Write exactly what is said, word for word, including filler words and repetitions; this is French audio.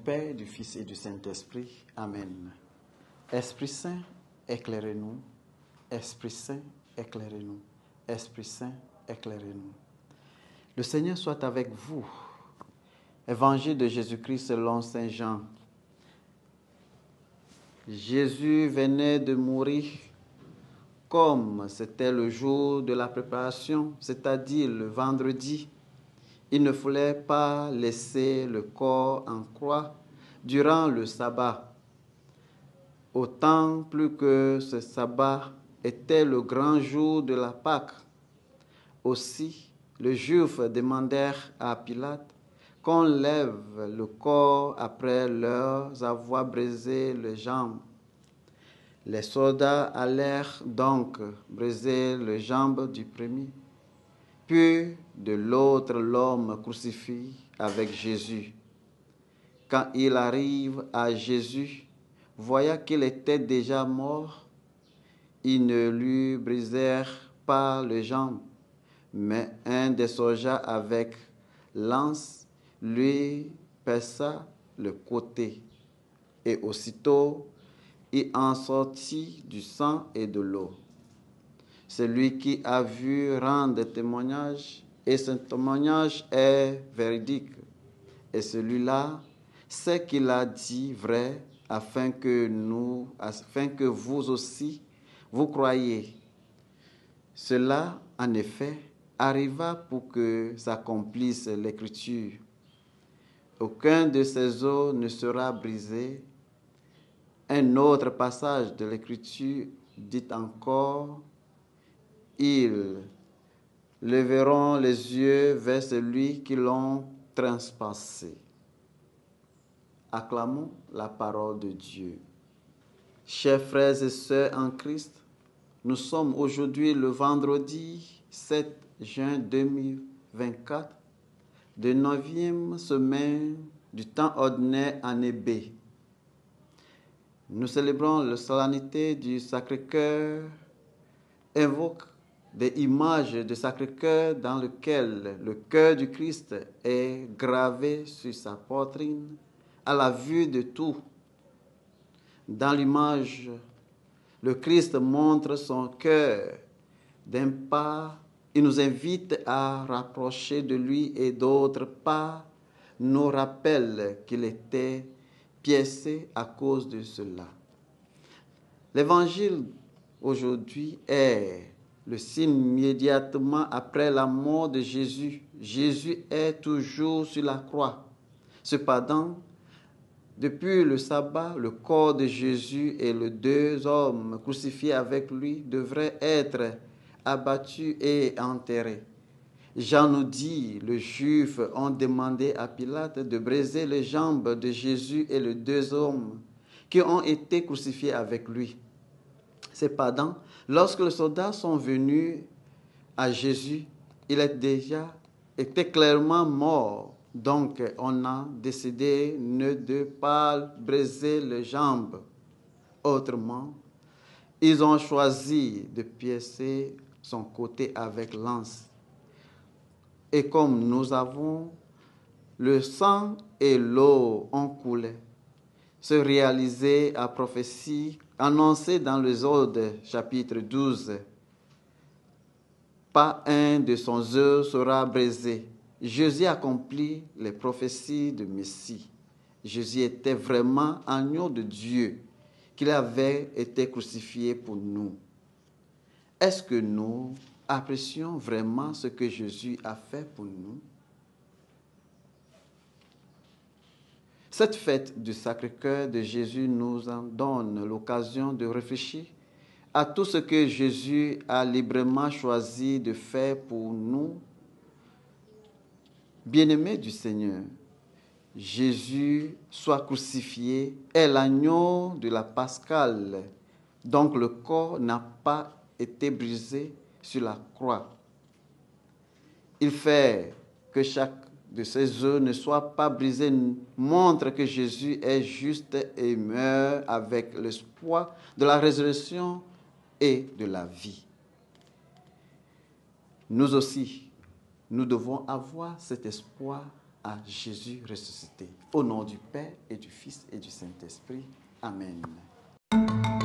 Père, du Fils et du Saint-Esprit. Amen. Esprit Saint, éclairez-nous. Esprit Saint, éclairez-nous. Esprit Saint, éclairez-nous. Le Seigneur soit avec vous. Évangile de Jésus-Christ selon saint Jean. Jésus venait de mourir comme c'était le jour de la préparation, c'est-à-dire le vendredi. Il ne fallait pas laisser le corps en croix durant le sabbat. Autant plus que ce sabbat était le grand jour de la Pâque. Aussi, les Juifs demandèrent à Pilate qu'on lève le corps après leur avoir brisé les jambes. Les soldats allèrent donc briser les jambes du premier, puis de l'autre l'homme crucifié avec Jésus. Quand il arrive à Jésus, voyant qu'il était déjà mort, ils ne lui brisèrent pas les jambes, mais un des soldats avec lance lui perça le côté, et aussitôt il en sortit du sang et de l'eau. Celui qui a vu rendre témoignage, et ce témoignage est véridique, et celui-là sait qu'il a dit vrai, afin que nous, afin que vous aussi, vous croyiez. Cela, en effet, arriva pour que s'accomplisse l'Écriture. Aucun de ces os ne sera brisé. Un autre passage de l'Écriture dit encore, ils leveront les yeux vers celui qui l'ont transpassé. Acclamons la parole de Dieu. Chers frères et sœurs en Christ, nous sommes aujourd'hui le vendredi sept juin deux mille vingt-quatre, de neuvième semaine du temps ordinaire année B. Nous célébrons la solennité du Sacré-Cœur, invoque des images de Sacré-Cœur dans lesquelles le cœur du Christ est gravé sur sa poitrine à la vue de tout. Dans l'image, le Christ montre son cœur. D'un part, il nous invite à rapprocher de lui et d'autre part, nous rappelle qu'il était piécé à cause de cela. L'évangile aujourd'hui est le signe immédiatement après la mort de Jésus. Jésus est toujours sur la croix. Cependant, depuis le sabbat, le corps de Jésus et les deux hommes crucifiés avec lui devraient être abattus et enterrés. Jean nous dit, les Juifs ont demandé à Pilate de briser les jambes de Jésus et les deux hommes qui ont été crucifiés avec lui. Cependant, lorsque les soldats sont venus à Jésus, il est déjà était clairement mort. Donc, on a décidé ne de pas briser les jambes. Autrement, ils ont choisi de piécer son côté avec lance. Et comme nous avons le sang et l'eau ont coulé, se réaliser à prophétie annoncée dans l'Exode chapitre douze. Pas un de son œufs sera brisé. Jésus accomplit les prophéties de Messie. Jésus était vraiment agneau de Dieu, qu'il avait été crucifié pour nous. Est-ce que nous apprécions vraiment ce que Jésus a fait pour nous? Cette fête du Sacré-Cœur de Jésus nous en donne l'occasion de réfléchir à tout ce que Jésus a librement choisi de faire pour nous. Bien-aimés du Seigneur, Jésus soit crucifié est l'agneau de la Pascale, donc le corps n'a pas été brisé sur la croix. Il fait que chaque de ses œufs ne soit pas brisé, montre que Jésus est juste et meurt avec l'espoir de la résurrection et de la vie. Nous aussi, nous devons avoir cet espoir à Jésus ressuscité. Au nom du Père et du Fils et du Saint-Esprit. Amen.